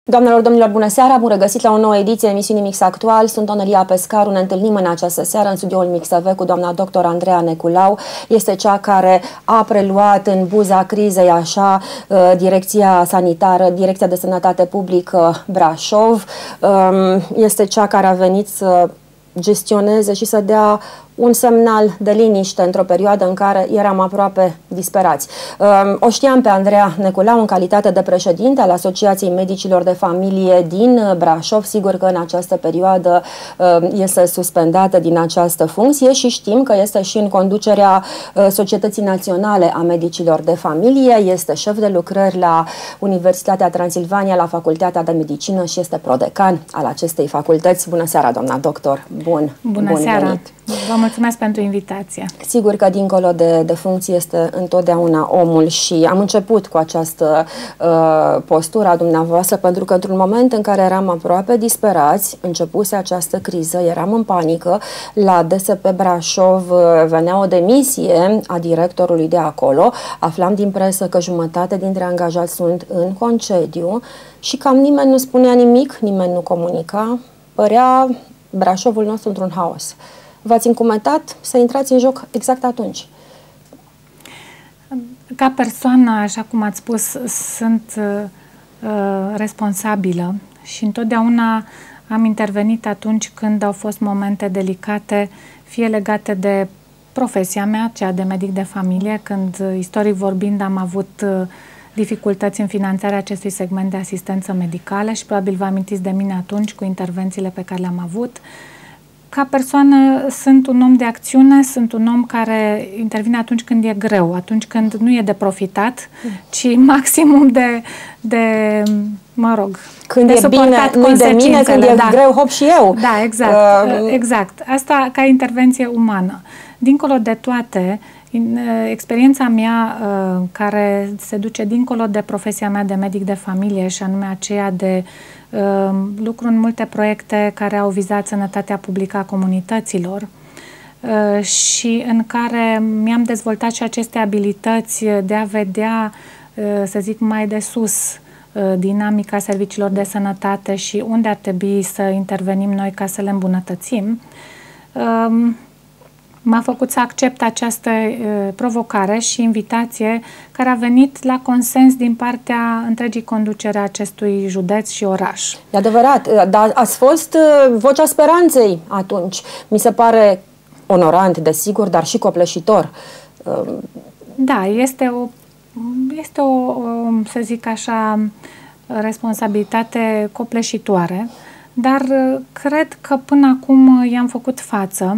Doamnelor, domnilor, bună seara! Bun regăsit la o nouă ediție a emisiunii Mix Actual. Sunt Onelia Pescaru. Ne întâlnim în această seară în studioul Mix TV cu doamna doctor Andreea Neculau. Este cea care a preluat în buza crizei așa direcția sanitară, Direcția de Sănătate Publică Brașov. Este cea care a venit să gestioneze și să dea un semnal de liniște într-o perioadă în care eram aproape disperați. O știam pe Andreea Neculau în calitate de președinte al Asociației Medicilor de Familie din Brașov. Sigur că în această perioadă este suspendată din această funcție și știm că este și în conducerea Societății Naționale a Medicilor de Familie. Este șef de lucrări la Universitatea Transilvania, la Facultatea de Medicină și este prodecan al acestei facultăți. Bună seara, doamna doctor! Bună seara! Venit. Vă mulțumesc pentru invitație. Sigur că dincolo de funcție este întotdeauna omul și am început cu această postură a dumneavoastră pentru că într-un moment în care eram aproape disperați, începuse această criză, eram în panică, la DSP Brașov venea o demisie a directorului de acolo, aflam din presă că jumătate dintre angajați sunt în concediu și cam nimeni nu spunea nimic, nimeni nu comunica, părea Brașovul nostru într-un haos. V-ați încumetat să intrați în joc exact atunci. Ca persoană, așa cum ați spus, sunt responsabilă și întotdeauna am intervenit atunci când au fost momente delicate, fie legate de profesia mea, cea de medic de familie, când, istoric vorbind, am avut dificultăți în finanțarea acestui segment de asistență medicală și probabil vă amintiți de mine atunci cu intervențiile pe care le-am avut. Ca persoană sunt un om de acțiune, sunt un om care intervine atunci când e greu, atunci când nu e de profitat, ci maximum mă rog, când e bine, nu de mine, când e greu, hop și eu. Da, exact, exact. Asta ca intervenție umană. Dincolo de toate, experiența mea care se duce dincolo de profesia mea de medic de familie și anume aceea de lucru în multe proiecte care au vizat sănătatea publică a comunităților și în care mi-am dezvoltat și aceste abilități de a vedea, să zic, mai de sus dinamica serviciilor de sănătate și unde ar trebui să intervenim noi ca să le îmbunătățim. M-a făcut să accept această provocare și invitație care a venit la consens din partea întregii conducere a acestui județ și oraș. E adevărat, dar ați fost vocea speranței atunci. Mi se pare onorant, desigur, dar și copleșitor. Da, este o, să zic așa, responsabilitate copleșitoare, dar cred că până acum i-am făcut față.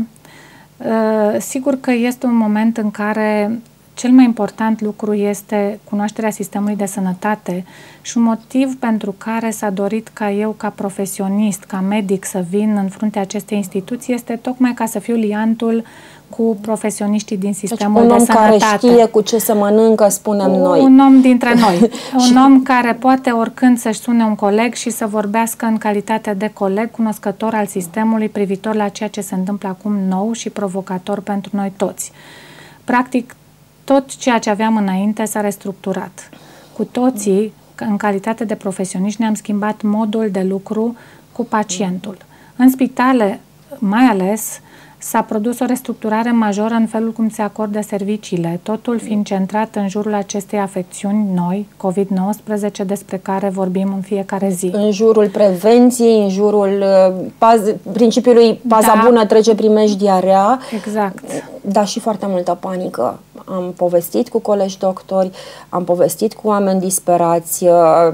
Sigur că este un moment în care cel mai important lucru este cunoașterea sistemului de sănătate și un motiv pentru care s-a dorit ca eu, ca profesionist, ca medic, să vin în fruntea acestei instituții este tocmai ca să fiu liantul cu profesioniștii din sistemul de sănătate. Un om care știe cu ce se mănâncă, spunem noi. Un om dintre noi. Un om care poate oricând să-și sune un coleg și să vorbească în calitate de coleg cunoscător al sistemului privitor la ceea ce se întâmplă acum nou și provocator pentru noi toți. Practic, tot ceea ce aveam înainte s-a restructurat. Cu toții, în calitate de profesioniști, ne-am schimbat modul de lucru cu pacientul. În spitale, mai ales, s-a produs o restructurare majoră în felul cum se acordă serviciile, totul fiind centrat în jurul acestei afecțiuni noi, COVID-19, despre care vorbim în fiecare zi. În jurul prevenției, în jurul principiului paza bună trece primejdia rea. Exact. Dar și foarte multă panică. Am povestit cu colegi doctori, am povestit cu oameni disperați,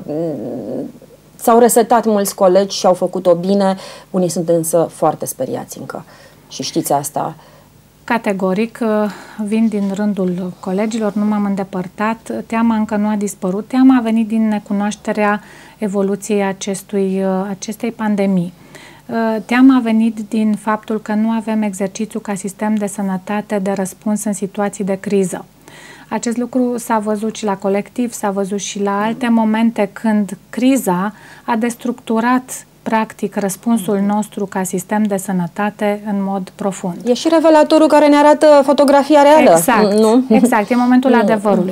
s-au resetat mulți colegi și au făcut-o bine, unii sunt însă foarte speriați încă. Și știți asta? Categoric, vin din rândul colegilor, nu m-am îndepărtat, teama încă nu a dispărut, teama a venit din necunoașterea evoluției acestei pandemii. Teama a venit din faptul că nu avem exercițiu ca sistem de sănătate de răspuns în situații de criză. Acest lucru s-a văzut și la colectiv, s-a văzut și la alte momente când criza a destructurat practic răspunsul nostru ca sistem de sănătate în mod profund. E și revelatorul care ne arată fotografia reală. Exact, nu? Exact, e momentul adevărului.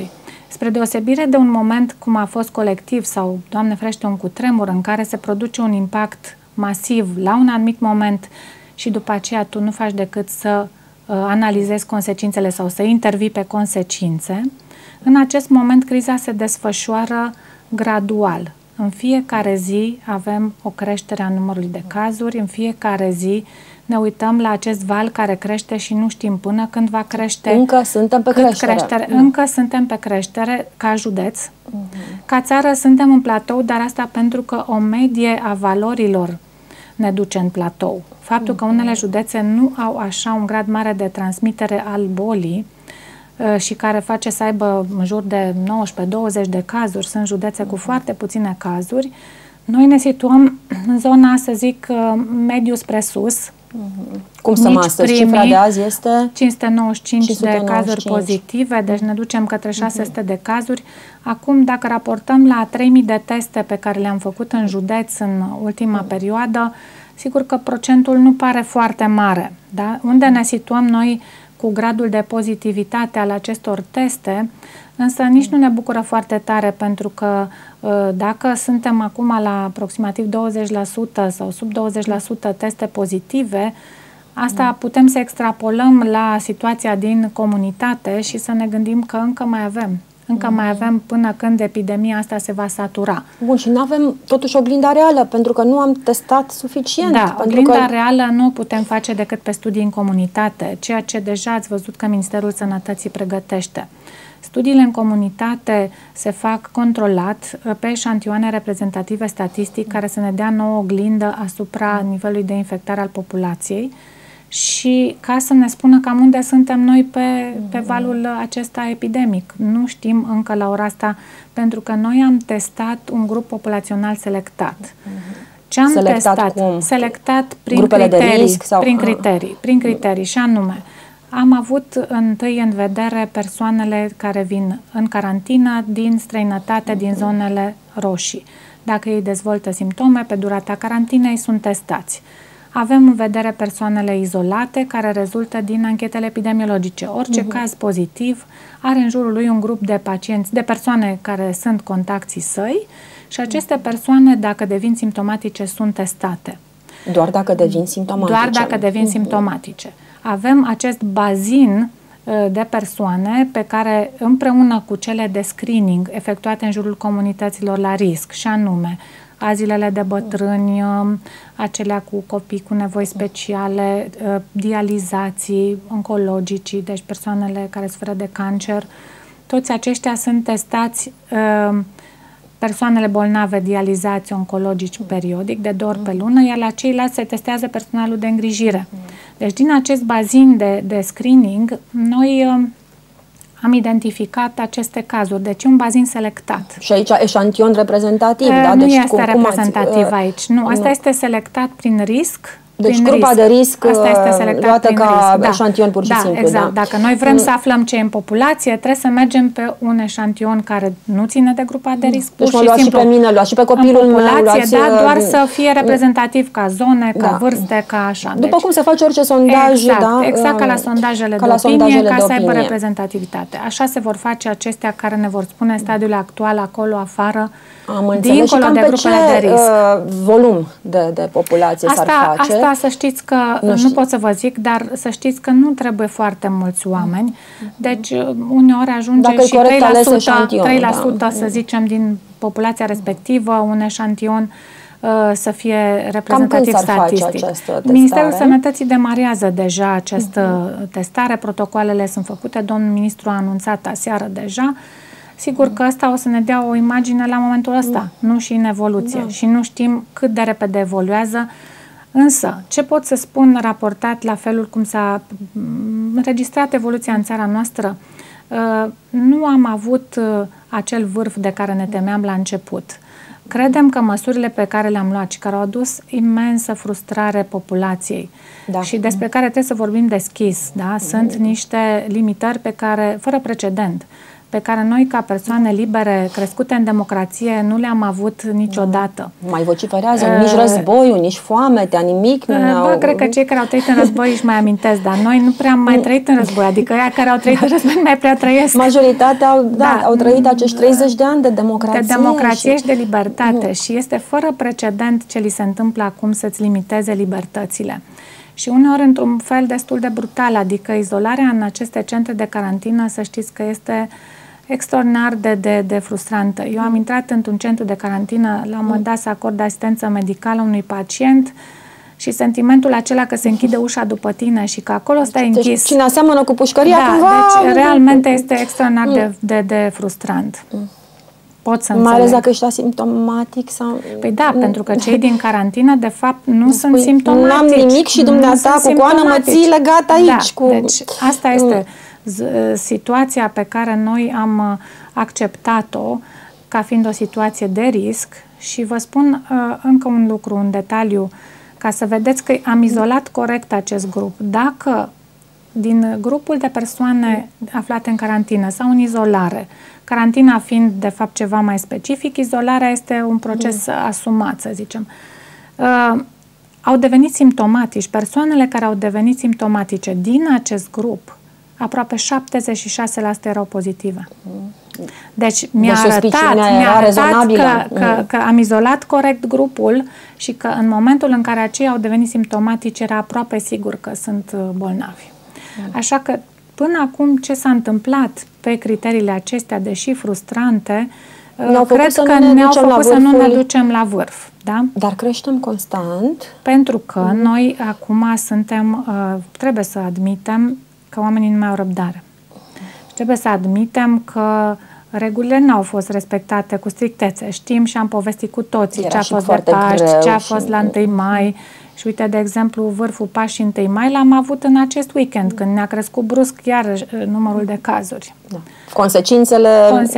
Spre deosebire de un moment cum a fost colectiv sau, Doamne ferește, un cutremur în care se produce un impact masiv la un anumit moment și după aceea tu nu faci decât să analizezi consecințele sau să intervii pe consecințe, în acest moment criza se desfășoară gradual. În fiecare zi avem o creștere a numărului de cazuri, în fiecare zi ne uităm la acest val care crește și nu știm până când va crește. Încă suntem pe creștere. Încă suntem pe creștere ca județ. Ca țară suntem în platou, dar asta pentru că o medie a valorilor ne duce în platou. Faptul că unele județe nu au așa un grad mare de transmitere al bolii și care face să aibă în jur de 19-20 de cazuri, sunt județe cu foarte puține cazuri, noi ne situăm în zona, să zic, mediu spre sus. Cum stăm astăzi? Cifra de azi este? 595 de cazuri pozitive, deci ne ducem către 600 de cazuri. Acum, dacă raportăm la 3000 de teste pe care le-am făcut în județ în ultima perioadă, sigur că procentul nu pare foarte mare. Da? Unde ne situăm noi cu gradul de pozitivitate al acestor teste, însă nici nu ne bucură foarte tare, pentru că dacă suntem acum la aproximativ 20% sau sub 20% teste pozitive, asta putem să extrapolăm la situația din comunitate și să ne gândim că încă mai avem. Încă mai avem până când epidemia asta se va satura. Bun, și nu avem totuși oglinda reală, pentru că nu am testat suficient. Da, oglinda reală nu o putem face decât pe studii în comunitate, ceea ce deja ați văzut că Ministerul Sănătății pregătește. Studiile în comunitate se fac controlat pe eșantioane reprezentative statistic care să ne dea nouă oglindă asupra nivelului de infectare al populației și ca să ne spună cam unde suntem noi pe valul acesta epidemic. Nu știm încă la ora asta, pentru că noi am testat un grup populațional selectat. Ce am testat? Selectat prin criterii, de risc, sau? Prin criterii, și anume am avut întâi în vedere persoanele care vin în carantină din străinătate, din zonele roșii. Dacă ei dezvoltă simptome, pe durata carantinei sunt testați. Avem în vedere persoanele izolate care rezultă din anchetele epidemiologice. Orice caz pozitiv are în jurul lui un grup de pacienți, de persoane care sunt contacții săi și aceste persoane, dacă devin simptomatice, sunt testate. Doar dacă devin simptomatice? Doar dacă devin simptomatice. Avem acest bazin de persoane pe care, împreună cu cele de screening efectuate în jurul comunităților la risc, și anume azilele de bătrâni, acelea cu copii cu nevoi speciale, dializații, oncologicii, deci persoanele care suferă de cancer, toți aceștia sunt testați, persoanele bolnave dializați oncologici periodic, de 2 ori pe lună, iar la ceilalți se testează personalul de îngrijire. Deci din acest bazin de screening, noi am identificat aceste cazuri, deci un bazin selectat. Și aici eșantion reprezentativ, da? Nu este reprezentativ aici, nu. Asta este selectat prin risc. Deci grupa de risc luată ca eșantion pur și simplu. Exact. Dacă noi vrem să aflăm ce e în populație, trebuie să mergem pe un eșantion care nu ține de grupa de risc. Deci mă luați și pe mine, luați și pe copilul meu. Doar să fie reprezentativ ca zone, ca vârste, ca așa. După cum se face orice sondaj. Exact, ca la sondajele de opinie, ca să aibă reprezentativitate. Așa se vor face acestea care ne vor spune stadiul actual acolo afară, dincolo de grupele de risc. Volum de populație s-ar face? Asta să știți că, nu pot să vă zic, dar să știți că nu trebuie foarte mulți oameni. Deci uneori ajunge și 3%, să zicem, din populația respectivă, un eșantion să fie reprezentativ statistic. Ministerul Sănătății demarează deja această testare, protocoalele sunt făcute, domnul ministru a anunțat aseară deja. Sigur că asta o să ne dea o imagine la momentul ăsta, nu și în evoluție. Și nu știm cât de repede evoluează. Însă, ce pot să spun raportat la felul cum s-a înregistrat evoluția în țara noastră, nu am avut acel vârf de care ne temeam la început. Credem că măsurile pe care le-am luat și care au adus imensă frustrare populației și despre care trebuie să vorbim deschis, da? Sunt niște limitări pe care, fără precedent, pe care noi, ca persoane libere, crescute în democrație, nu le-am avut niciodată. Mai vociferează, nici războiul, nici foametea, nimic. Cred că cei care au trăit în război își mai amintesc, dar noi nu prea am mai trăit în război, adică ea care au trăit în război nu mai prea trăiesc. Majoritatea au trăit acești 30 de ani de democrație. De democrație și de libertate și este fără precedent ce li se întâmplă acum să-ți limiteze libertățile. Și uneori într-un fel destul de brutal, adică izolarea în aceste centre de carantină, să știți că este extraordinar de frustrantă. Eu am intrat într-un centru de carantină, la un moment dat să acord asistență medicală unui pacient și sentimentul acela că se închide ușa după tine și că acolo stai închis. Cine aseamănă cu pușcăria, cumva... Deci realmente este extraordinar de frustrant. Pot să mai ales dacă ești asimptomatic sau... Păi da, pentru că cei din carantină, de fapt, nu sunt simptomatici. N-am nimic și dumneata cu coană mă ții legat aici. Da, deci asta este situația pe care noi am acceptat-o ca fiind o situație de risc și vă spun încă un lucru, un detaliu, ca să vedeți că am izolat corect acest grup. Dacă din grupul de persoane aflate în carantină sau în izolare, carantina fiind de fapt ceva mai specific, izolarea este un proces asumat, să zicem, au devenit simptomatici. Persoanele care au devenit simptomatice din acest grup, aproape 76% erau pozitive. Deci mi-a arătat că am izolat corect grupul și că în momentul în care aceia au devenit simptomatici era aproape sigur că sunt bolnavi. Așa că până acum ce s-a întâmplat pe criteriile acestea, deși frustrante, cred că ne-au făcut să nu ne ducem la vârf. Da? Dar creștem constant. Pentru că noi acum suntem, trebuie să admitem că oamenii nu mai au răbdare. Trebuie să admitem că regulile n-au fost respectate cu strictețe. Știm și am povestit cu toții ce a fost de Paști, ce a fost la 1 mai. Și uite, de exemplu, vârful Paști 1 mai l-am avut în acest weekend, când ne-a crescut brusc iar numărul de cazuri. Da. Consecințele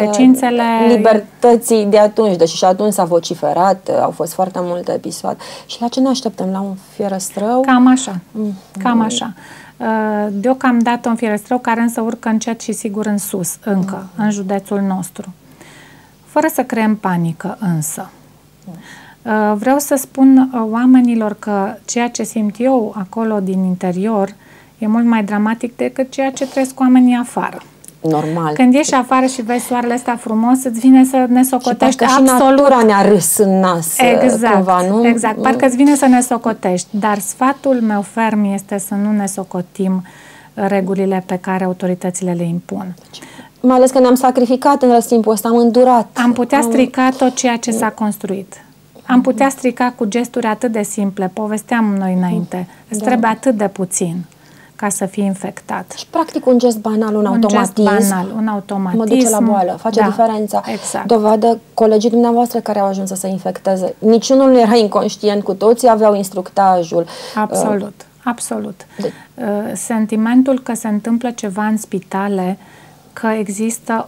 libertății de atunci, deși și atunci s-a vociferat, au fost foarte multe episoade. Și la ce ne așteptăm? La un fierăstrău? Cam așa. Cam așa. Deocamdată un fierăstrău care însă urcă încet și sigur în sus, încă, în județul nostru. Fără să creăm panică, însă. Vreau să spun oamenilor că ceea ce simt eu acolo din interior e mult mai dramatic decât ceea ce trăiesc oamenii afară. Normal. Când ieși afară și vezi soarele ăsta frumos, îți vine să ne socotești absolut. Și natura ne-a râs în nas. Exact, cumva, nu? exact. Parcă îți vine să ne socotești. Dar sfatul meu ferm este să nu ne socotim regulile pe care autoritățile le impun. Mai ales că ne-am sacrificat în timpul ăsta, am îndurat. Am putea strica tot ceea ce s-a construit. Am putea strica cu gesturi atât de simple. Povesteam noi înainte. Îți trebuie atât de puțin ca să fii infectat. Și practic un gest banal, un automatism. Gest banal, un automatism. Mă duce la boală, face diferența. Exact. Dovadă colegii dumneavoastră care au ajuns să se infecteze. Niciunul nu era inconștient, cu toții aveau instructajul. Absolut, absolut. Sentimentul că se întâmplă ceva în spitale, că există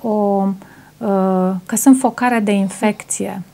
că sunt focare de infecție,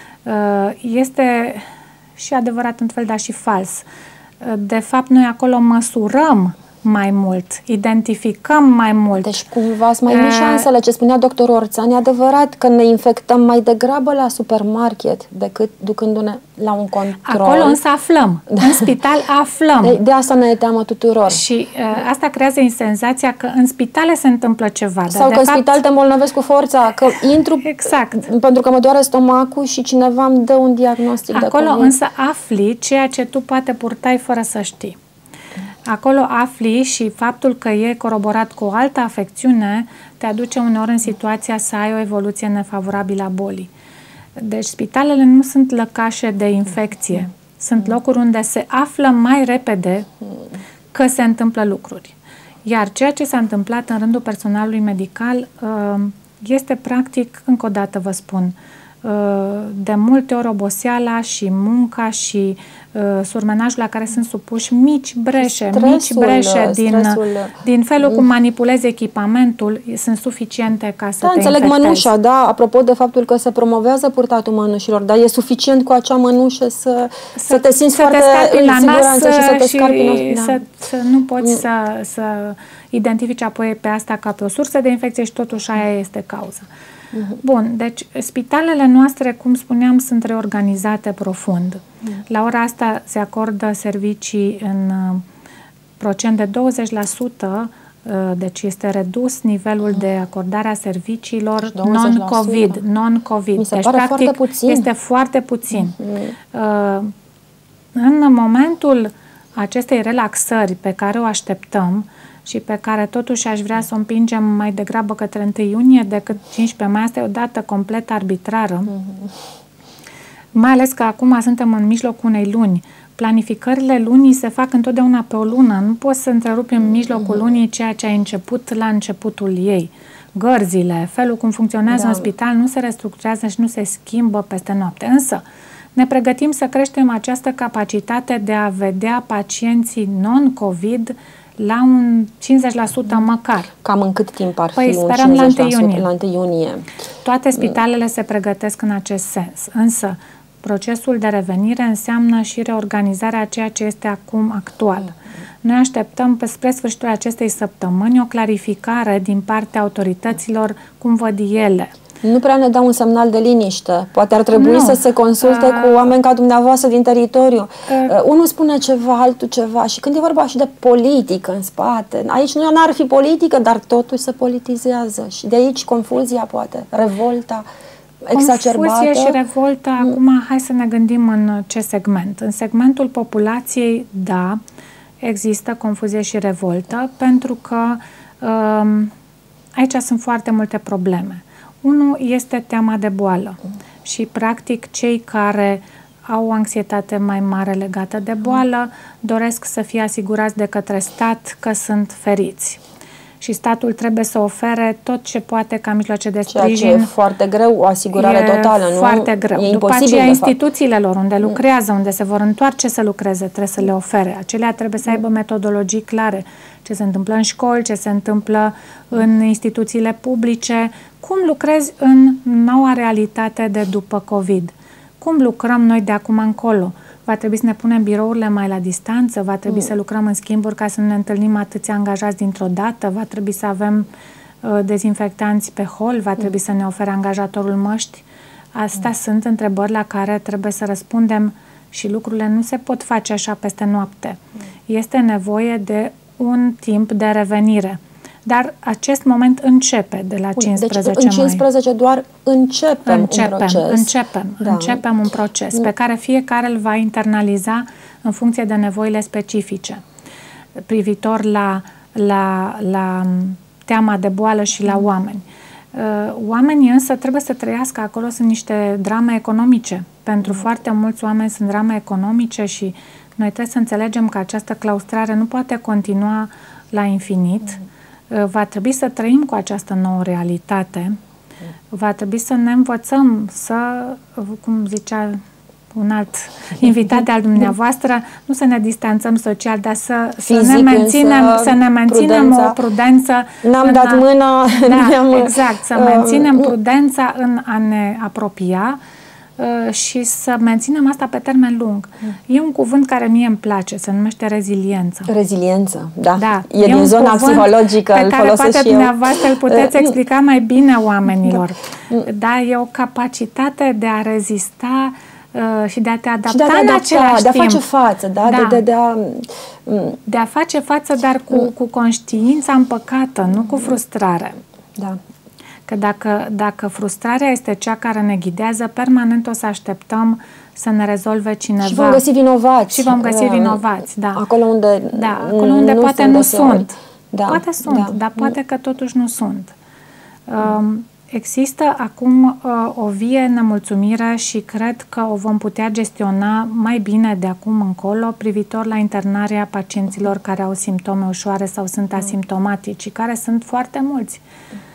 este și adevărat într-un fel, dar și fals. De fapt, noi acolo măsurăm mai mult, identificăm mai mult. Deci cumva sunt mai mici șansele. Ce spunea doctorul Orțan, e adevărat că ne infectăm mai degrabă la supermarket decât ducându-ne la un control. Acolo însă aflăm. În spital aflăm. De asta ne e teamă tuturor. Și asta creează senzația că în spitale se întâmplă ceva. Sau că în spital te îmbolnăvesc cu forța, că intru pentru că mă doare stomacul și cineva îmi dă un diagnostic de acolo însă afli ceea ce tu poate purtai fără să știi. Acolo afli și faptul că e coroborat cu o altă afecțiune te aduce uneori în situația să ai o evoluție nefavorabilă a bolii. Deci spitalele nu sunt lăcașe de infecție. Sunt locuri unde se află mai repede că se întâmplă lucruri. Iar ceea ce s-a întâmplat în rândul personalului medical este practic, încă o dată vă spun, de multe ori oboseala și munca și surmenajul la care sunt supuși, mici breșe din felul cum manipulezi echipamentul, sunt suficiente ca să te înțeleg infectezi. mănușa, da, apropo de faptul că se promovează purtatul mănușilor, dar e suficient cu acea mănușă să te simți foarte în siguranță și să te scarpi. Să nu poți să identifici apoi pe asta ca pe o sursă de infecție și totuși aia este cauza. Bun, deci spitalele noastre, cum spuneam, sunt reorganizate profund. La ora asta se acordă servicii în procent de 20%, deci este redus nivelul de acordare a serviciilor non-COVID. Mi se deci, pare practic, foarte puțin. este foarte puțin. În momentul acestei relaxări pe care o așteptăm și pe care totuși aș vrea să o împingem mai degrabă către 1 iunie decât 15 mai, asta e o dată complet arbitrară. Mai ales că acum suntem în mijlocul unei luni. Planificările lunii se fac întotdeauna pe o lună. Nu poți să întrerupi în mijlocul lunii ceea ce ai început la începutul ei. Gărzile, felul cum funcționează în spital nu se restructurează și nu se schimbă peste noapte. Însă ne pregătim să creștem această capacitate de a vedea pacienții non-COVID la un 50% măcar. Cam în cât timp ar fi un 50%? Sperăm la 1 iunie. La 1 iunie. Toate spitalele se pregătesc în acest sens. Însă, procesul de revenire înseamnă și reorganizarea a ceea ce este acum actual. Noi așteptăm spre sfârșitul acestei săptămâni o clarificare din partea autorităților, cum văd ele. Nu prea ne dau un semnal de liniște. Poate ar trebui să se consulte cu oameni ca dumneavoastră din teritoriu. Unul spune ceva, altul ceva. Și când e vorba și de politică în spate, aici nu ar fi politică, dar totuși se politizează. Și de aici confuzia, poate, revolta exacerbată. Confuzie și revolta, acum hai să ne gândim în ce segment. În segmentul populației, da, există confuzie și revoltă, pentru că aici sunt foarte multe probleme. Unul este teama de boală și, practic, cei care au o anxietate mai mare legată de boală doresc să fie asigurați de către stat că sunt feriți. Și statul trebuie să ofere tot ce poate ca mijloace de sprijin. Ceea ce e foarte greu, o asigurare totală, nu? Foarte greu. E După aceea, instituțiile lor, unde lucrează, unde se vor întoarce să lucreze, trebuie să le ofere. Acelea trebuie să aibă metodologii clare. Ce se întâmplă în școli, ce se întâmplă în instituțiile publice. Cum lucrezi în noua realitate de după COVID? Cum lucrăm noi de acum încolo? Va trebui să ne punem birourile mai la distanță? Va trebui să lucrăm în schimburi ca să nu ne întâlnim atâția angajați dintr-o dată? Va trebui să avem dezinfectanți pe hol? Va trebui să ne ofere angajatorul măști? Astea sunt întrebări la care trebuie să răspundem și lucrurile nu se pot face așa peste noapte. Este nevoie de un timp de revenire. Dar acest moment începe de la 15 mai. Deci în 15 doar începem un proces. Începem un proces pe care fiecare îl va internaliza în funcție de nevoile specifice. Privitor la teama de boală și la oameni. Oamenii însă trebuie să trăiască acolo, sunt niște drame economice. Pentru foarte mulți oameni sunt drame economice și noi trebuie să înțelegem că această claustrare nu poate continua la infinit. Va trebui să trăim cu această nouă realitate. Va trebui să ne învățăm să, cum zicea un alt invitat al dumneavoastră, nu să ne distanțăm social, dar să ne menținem o prudență. N-am dat mâna. Exact, să menținem prudența în a ne apropia și să menținem asta pe termen lung. E un cuvânt care mie îmi place, se numește reziliență. Reziliență, da. E din zona psihologică, pe care poate dumneavoastră îl puteți explica mai bine oamenilor. Da, e o capacitate de a rezista și de a te adapta în același timp. De a face față, de a face față, dar cu conștiința împăcată, nu cu frustrare. Da. Că dacă frustrarea este cea care ne ghidează, permanent o să așteptăm să ne rezolve cineva. Și vom găsi vinovați. Și vom găsi vinovați, da. Acolo unde poate nu sunt. Poate sunt, da. dar poate că totuși nu sunt. Există acum o vie nemulțumire și cred că o vom putea gestiona mai bine de acum încolo privitor la internarea pacienților care au simptome ușoare sau sunt asimptomatici și care sunt foarte mulți.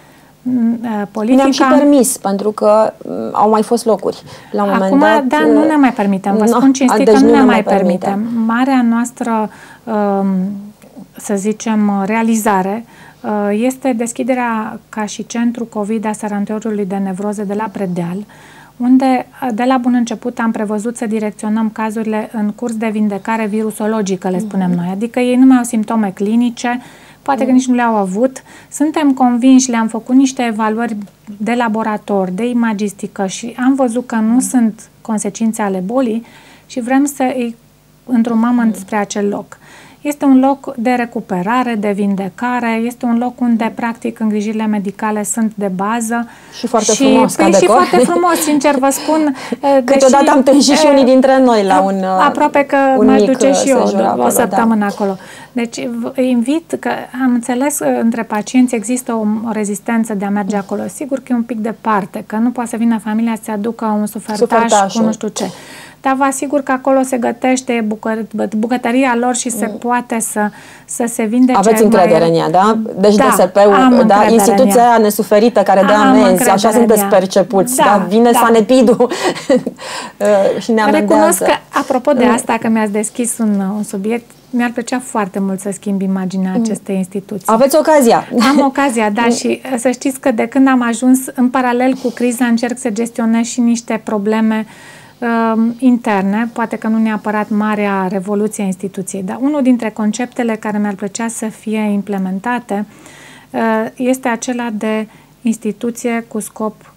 politica... Ne-am și permis, pentru că au mai fost locuri. La un moment dat... Da, nu ne mai permitem. Vă spun cinstit că nu ne mai permitem. Marea noastră, să zicem, realizare este deschiderea ca și centru COVID a sanatoriului de nevroze de la Predeal, unde de la bun început am prevăzut să direcționăm cazurile în curs de vindecare virusologică, le spunem noi. Adică ei nu mai au simptome clinice, poate că nici nu le-au avut. Suntem convinși, le-am făcut niște evaluări de laborator, de imagistică și am văzut că nu sunt consecințe ale bolii și vrem să îi îndrumăm spre acel loc. Este un loc de recuperare, de vindecare, este un loc unde, practic, îngrijirile medicale sunt de bază. Și foarte frumos, ca decor. Și foarte frumos, sincer vă spun. Câteodată am tânjit și unii dintre noi la un aproape că mă duce și eu o săptămână acolo. Deci, invit, că am înțeles că între pacienți există o rezistență de a merge acolo. Sigur că e un pic departe, că nu poate să vină familia să aducă un sufertaș cu nu știu ce. Dar vă asigur că acolo se gătește bucătăria lor și se poate să se vindece. Aveți încredere în ea, da? Deci DSP-ul, da, instituția aia nesuferită care dă amenzi, așa sunteți percepuți, da? Vine Sanepidul și ne amendează. Recunosc că, apropo de asta, că mi-ați deschis un subiect, mi-ar plăcea foarte mult să schimb imaginea acestei instituții. Aveți ocazia. Am ocazia, da, și să știți că de când am ajuns, în paralel cu criza, încerc să gestionez și niște probleme interne, poate că nu neapărat marea revoluție a instituției, dar unul dintre conceptele care mi-ar plăcea să fie implementate este acela de instituție cu scop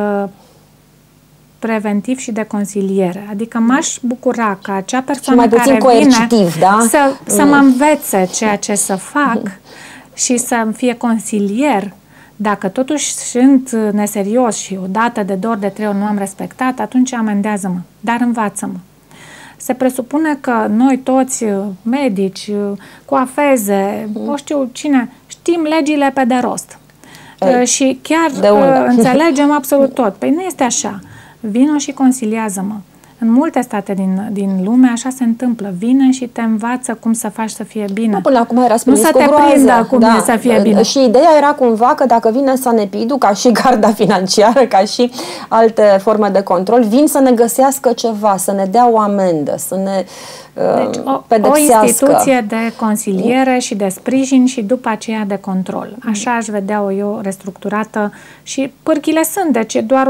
preventiv și de consiliere. Adică m-aș bucura ca acea persoană care vine să mă învețe ceea ce să fac și să-mi fie consilier. Dacă totuși sunt neserios și o dată, de 2 ori, de 3 ori nu am respectat, atunci amendează-mă, dar învață-mă. Se presupune că noi toți, medici, coafeze, nu știu cine, știm legile pe de rost. Și chiar înțelegem absolut tot. Păi nu este așa. Vino și consiliază-mă. În multe state din lume așa se întâmplă. Vine și te învață cum să faci să fie bine. Nu, până acum era nu să te prindă cum e să fie bine. Și ideea era cumva că dacă vine Sanepidul, ca și garda financiară, ca și alte forme de control, vin să ne găsească ceva, să ne dea o amendă, să ne pedepsească. O instituție de consiliere și de sprijin și după aceea de control. Așa aș vedea-o eu restructurată și pârghile sunt, deci e doar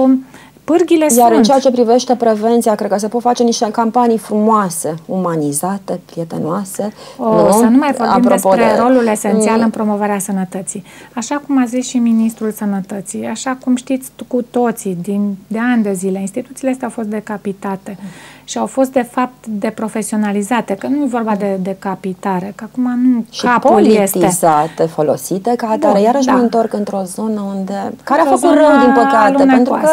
Iar în ceea ce privește prevenția, cred că se pot face niște campanii frumoase, umanizate, prietenoase. Să nu mai vorbim despre rolul esențial în promovarea sănătății. Așa cum a zis și Ministrul Sănătății, așa cum știți cu toții, de ani de zile, instituțiile astea au fost decapitate și au fost, de fapt, deprofesionalizate, că nu e vorba de decapitare, că acum nu și politizate, folosite ca atare. Iarăși mă întorc într-o zonă care a făcut rău, din păcate, pentru că...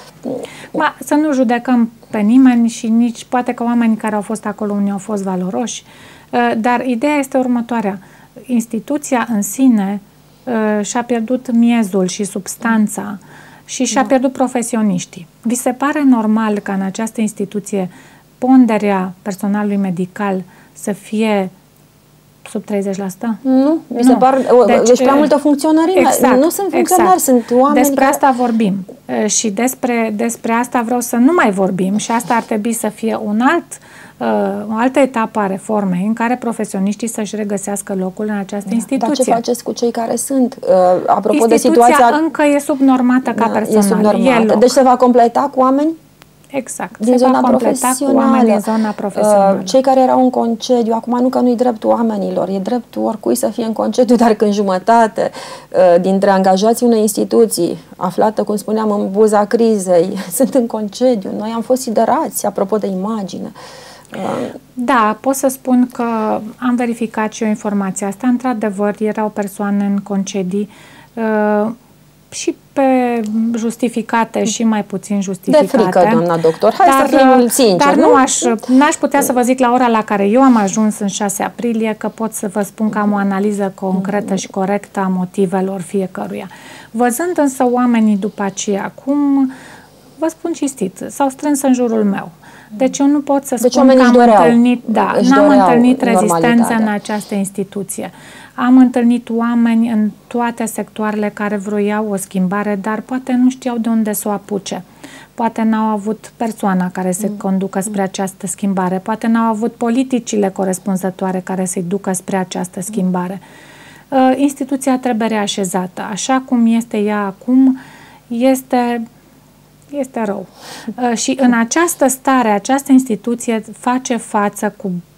Să nu judecăm pe nimeni și nici poate că oamenii care au fost acolo unii au fost valoroși, dar ideea este următoarea. Instituția în sine și-a pierdut miezul și substanța și și-a pierdut profesioniștii. Vi se pare normal ca în această instituție ponderea personalului medical să fie sub 30%? Nu, mi se pare. Deci prea multă funcționărime. Exact, nu sunt funcționari, sunt oameni. Despre asta vorbim. Și despre asta vreau să nu mai vorbim și asta ar trebui să fie o altă etapă a reformei în care profesioniștii să-și regăsească locul în această instituție. Dar ce faceți cu cei care sunt? Apropo de situația... încă e subnormată ca personal. E subnormată. Deci se va completa cu oameni? Exact. Din zona profesională. Cei care erau în concediu, acum nu că nu-i dreptul oamenilor, e dreptul oricui să fie în concediu, dar când jumătate dintre angajații unei instituții, aflată, cum spuneam, în buza crizei, sunt în concediu. Noi am fost siderați, apropo de imagine. Da, pot să spun că am verificat și eu informația asta. Într-adevăr, erau persoane în concedii și pe justificate și mai puțin justificate. De frică, doamna doctor. Hai să fim sinceri. Dar n-aș putea să vă zic la ora la care eu am ajuns în 6 aprilie că pot să vă spun că am o analiză concretă și corectă a motivelor fiecăruia. Văzând însă oamenii după aceea, cum vă spun cinstit, s-au strâns în jurul meu. Deci eu nu pot să spun că n-am întâlnit rezistență în această instituție. Am întâlnit oameni în toate sectoarele care vroiau o schimbare, dar poate nu știau de unde să o apuce. Poate n-au avut persoana care se conducă spre această schimbare, poate n-au avut politicile corespunzătoare care să-i ducă spre această schimbare. Instituția trebuie reașezată. Așa cum este ea acum, este rău. Și în această stare, această instituție face față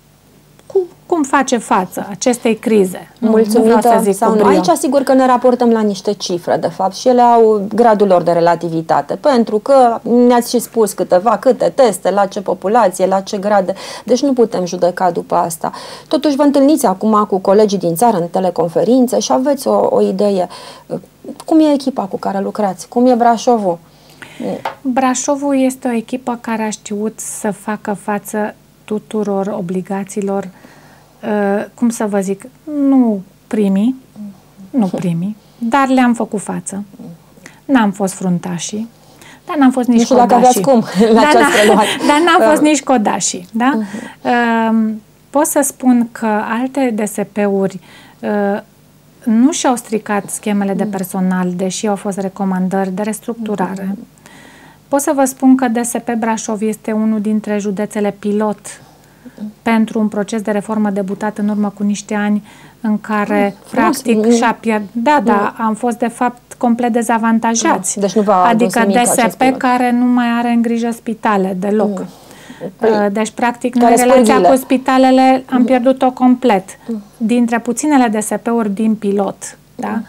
cum face față acestei crize. Mulțumită sau nu. Aici asigur că ne raportăm la niște cifre, de fapt, și ele au gradul lor de relativitate, pentru că ne-ați și spus câte teste, la ce populație, la ce grade, deci nu putem judeca după asta. Totuși vă întâlniți acum cu colegii din țară în teleconferințe și aveți o idee. Cum e echipa cu care lucrați? Cum e Brașovul? Brașovul este o echipă care a știut să facă față tuturor obligațiilor, cum să vă zic, nu primii, dar le-am făcut față. N-am fost fruntașii, dar n-am fost nici codașii. Nu știu dacă aveați cum la ce-ați preluat. Dar n-am fost nici codașii. Da? Pot să spun că alte DSP-uri nu și-au stricat schemele de personal, deși au fost recomandări de restructurare. Pot să vă spun că DSP Brașov este unul dintre județele pilot pentru un proces de reformă debutat în urmă cu niște ani, în care practic și-a pierdut. Da, am fost de fapt complet dezavantajați. Deci nu adică DSP care nu mai are în grijă spitale deloc. Deci practic noi relația cu spitalele am pierdut-o complet. Dintre puținele DSP-uri din pilot. Da?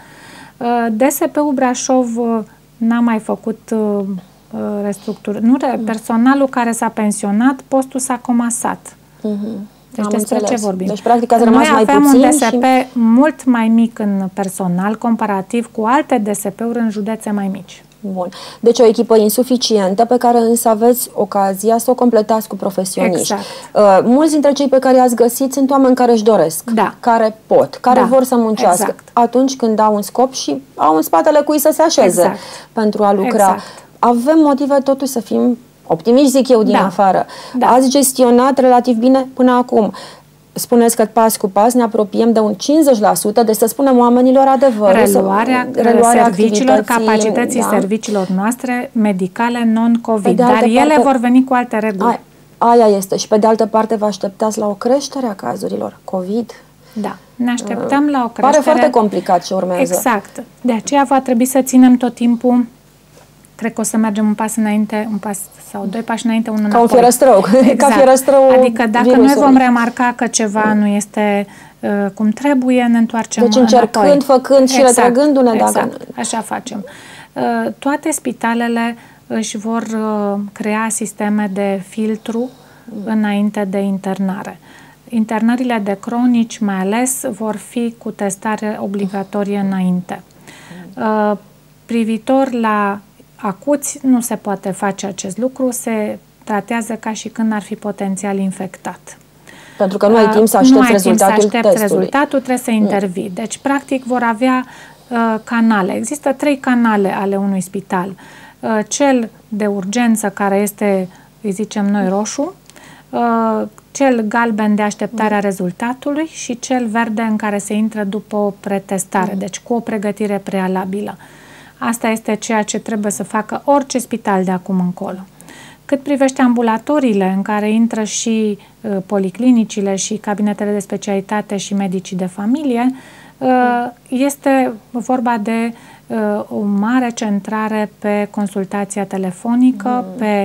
DSP-ul Brașov n-a mai făcut restructurări. Personalul care s-a pensionat, postul s-a comasat. Deci despre ce vorbim? Deci practic ați rămas mai puțin. Noi avem un DSP mult mai mic în personal, comparativ cu alte DSP-uri în județe mai mici. Bun. Deci o echipă insuficientă pe care însă aveți ocazia să o completați cu profesioniști. Exact. Mulți dintre cei pe care i-ați găsit sunt oameni care își doresc, care pot, care vor să muncească atunci când au un scop și au în spatele cui să se așeze pentru a lucra. Avem motive totuși să fim optimiști, zic eu, din afară. Ați gestionat relativ bine până acum. Spuneți că pas cu pas ne apropiem de un 50%, deci să spunem oamenilor adevărul. Reluarea serviciilor, capacității serviciilor noastre medicale non-COVID, dar ele vor veni cu alte reguli. Aia este. Și pe de altă parte vă așteptați la o creștere a cazurilor COVID? Da, ne așteptăm la o creștere. Pare foarte complicat ce urmează. Exact. De aceea va trebui să ținem tot timpul. Cred că o să mergem un pas înainte, un pas sau doi pași înainte, unul înapoi. Ca un fierăstrău. Exact. Ca fierăstrău adică dacă noi vom remarca că ceva nu este cum trebuie, ne întoarcem înapoi. Deci încercând, făcând și retrăgându-ne. Așa facem. Toate spitalele își vor crea sisteme de filtru înainte de internare. Internările de cronici, mai ales, vor fi cu testare obligatorie înainte. Privitor la acuți, nu se poate face acest lucru, se tratează ca și când ar fi potențial infectat. Pentru că nu ai timp să aștepți rezultatul, trebuie să intervii. Deci, practic, vor avea canale. Există 3 canale ale unui spital. Cel de urgență, care este, îi zicem noi, roșu, cel galben de așteptare a rezultatului și cel verde în care se intră după o pretestare, deci cu o pregătire prealabilă. Asta este ceea ce trebuie să facă orice spital de acum încolo. Cât privește ambulatoriile în care intră și policlinicile și cabinetele de specialitate și medicii de familie, este vorba de o mare centrare pe consultația telefonică, pe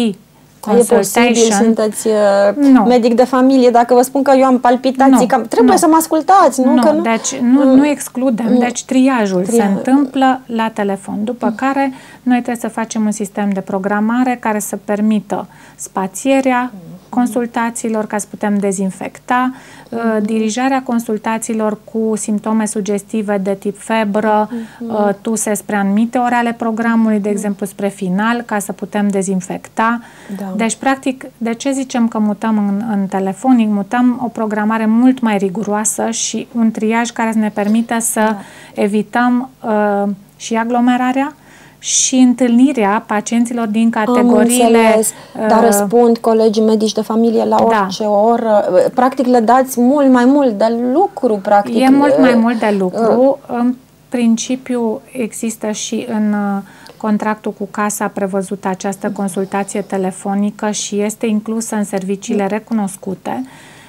e posibil, sunteți medic de familie, dacă vă spun că eu am palpitații, trebuie să mă ascultați, nu? Deci nu excludem, deci triajul se întâmplă la telefon, după care noi trebuie să facem un sistem de programare care să permită spațierea consultațiilor ca să putem dezinfecta, dirijarea consultațiilor cu simptome sugestive de tip febră, tuse spre anumite ore ale programului, de exemplu spre final, ca să putem dezinfecta. Deci, practic, de ce zicem că mutăm în telefonic? Mutăm o programare mult mai riguroasă și un triaj care să ne permită să evităm și aglomerarea și întâlnirea pacienților din categoriile... Dar răspund colegii medici de familie la orice oră. Practic le dați mult mai mult de lucru. Practic. E mult mai mult de lucru. În principiu există și în contractul cu casa prevăzută această consultație telefonică și este inclusă în serviciile recunoscute.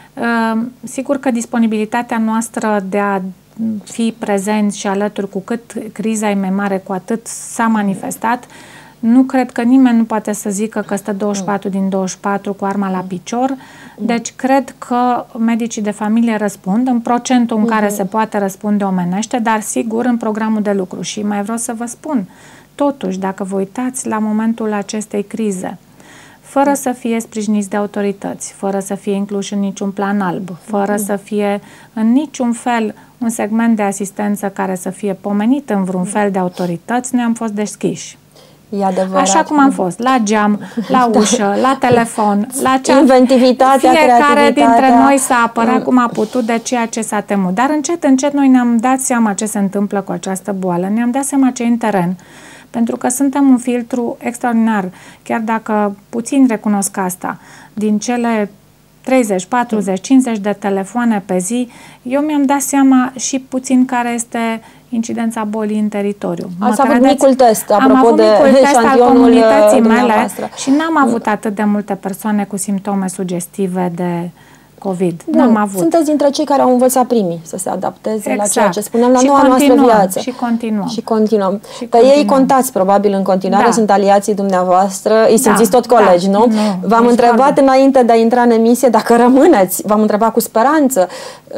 Sigur că disponibilitatea noastră de a fi prezenți și alături, cu cât criza e mai mare, cu atât s-a manifestat. Nu cred că nimeni nu poate să zică că stă 24 din 24 cu arma la picior. Deci cred că medicii de familie răspund în procentul în care se poate răspunde omenește, dar sigur în programul de lucru. Și mai vreau să vă spun, totuși, dacă vă uitați la momentul acestei crize, fără să fie sprijiniți de autorități, fără să fie incluși în niciun plan alb, fără să fie în niciun fel un segment de asistență care să fie pomenit în vreun fel de autorități, noi am fost deschiși. E adevărat. Așa cum am fost, la geam, la ușă, la telefon, la chat. Inventivitatea, fiecare dintre noi s-a apărat cum a putut de ceea ce s-a temut. Dar încet, încet noi ne-am dat seama ce se întâmplă cu această boală, ne-am dat seama ce e în teren. Pentru că suntem un filtru extraordinar, chiar dacă puțini recunosc asta, din cele 30, 40, 50 de telefoane pe zi, eu mi-am dat seama și puțin care este incidența bolii în teritoriu. Ați avut micul test, apropo de eșantionul comunității mele și n-am avut atât de multe persoane cu simptome sugestive de COVID. N-am avut. Sunteți dintre cei care au învățat primii să se adapteze la ceea ce spuneam, la noua noastră viață. Și continuăm. Pe ei contați probabil în continuare, sunt aliații dumneavoastră, îi simțiți tot colegi, nu? V-am întrebat înainte de a intra în emisie dacă rămâneți, v-am întrebat cu speranță.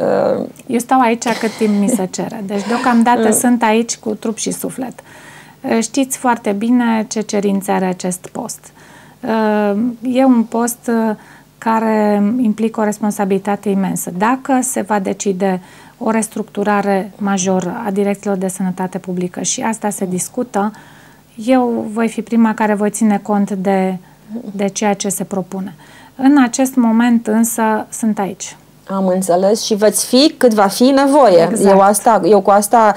Eu stau aici cât timp mi se cere, deci deocamdată sunt aici cu trup și suflet. Știți foarte bine ce cerințe are acest post. E un post care implică o responsabilitate imensă. Dacă se va decide o restructurare majoră a direcțiilor de sănătate publică și asta se discută, eu voi fi prima care voi ține cont de ceea ce se propune. În acest moment însă sunt aici. Am înțeles și veți fi cât va fi nevoie. Exact. Eu cu asta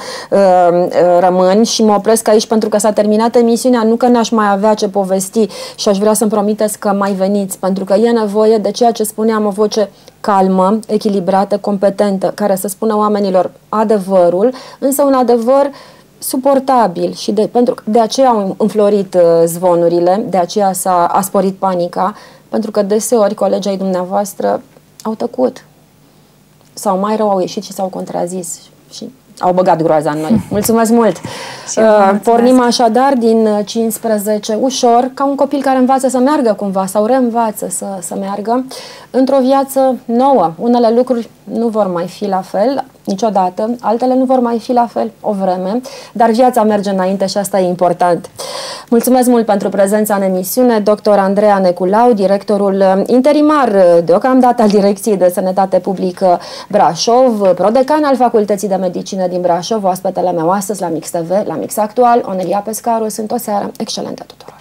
rămân și mă opresc aici pentru că s-a terminat emisiunea, nu că n-aș mai avea ce povesti și aș vrea să-mi promiteți că mai veniți, pentru că e nevoie de ceea ce spuneam, o voce calmă, echilibrată, competentă, care să spună oamenilor adevărul, însă un adevăr suportabil și de aceea au înflorit zvonurile, de aceea a sporit panica, pentru că deseori colegii ai dumneavoastră au tăcut. Sau mai rău au ieșit și s-au contrazis și au băgat groaza în noi. Mulțumesc mult! Pornim așadar din 15 ușor, ca un copil care învață să meargă cumva sau reînvață să meargă într-o viață nouă. Unele lucruri nu vor mai fi la fel niciodată, altele nu vor mai fi la fel o vreme, dar viața merge înainte și asta e important. Mulțumesc mult pentru prezența în emisiune, dr. Andreea Neculau, directorul interimar deocamdată al Direcției de Sănătate Publică Brașov, prodecan al Facultății de Medicină din Brașov, oaspetele meu astăzi la Mix TV, la Mix Actual, Onelia Pescaru. Sunt o seară excelentă tuturor!